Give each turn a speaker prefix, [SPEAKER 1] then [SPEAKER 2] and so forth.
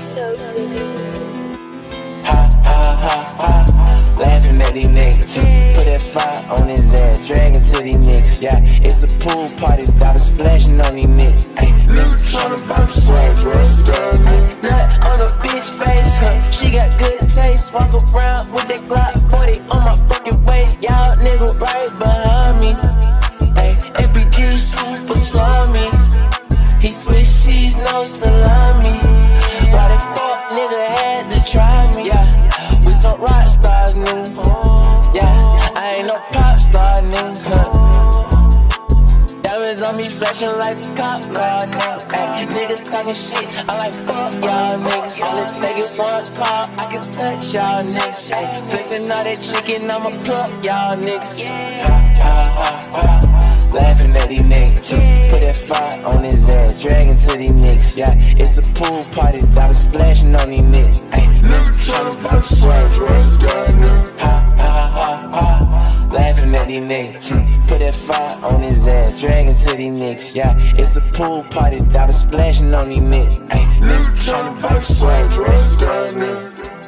[SPEAKER 1] Ha ha ha ha, laughing at these niggas. Put that fire on his ass, dragging to these niggas. Yeah, it's a pool party, dollar splashing on these niggas. Ay, nigga tryna buy the swag dress, nut on a bitch face, huh? She got good taste. Walk around with that Glock 40 on my fucking waist. Y'all nigga right behind me. Ay, FBG super slimy. He switch cheese, no salami. Why the fuck nigga had to try me? Yeah, we some rock stars, nigga. Yeah, I ain't no pop star, nigga. Diamonds on me flashing like a cop car, nigga. Ay, nigga talking shit, I like fuck y'all niggas. All it take is one call, I can touch y'all niggas. Ay, flexing all that chicken, I'ma pluck y'all niggas. Ha ha ha ha, laughing at these niggas. Put that fire on his ass, dragging to these niggas. Yeah, it's a pool party, dollar splashing on these niggas. Ay, nigga tryna buy the swag dress, ha ha ha ha, laughing at these niggas. Put that fire on his ass, dragging to these niggas. Yeah, it's a pool party, dollar splashing on these niggas. Ay, nigga tryna buy the swag dress,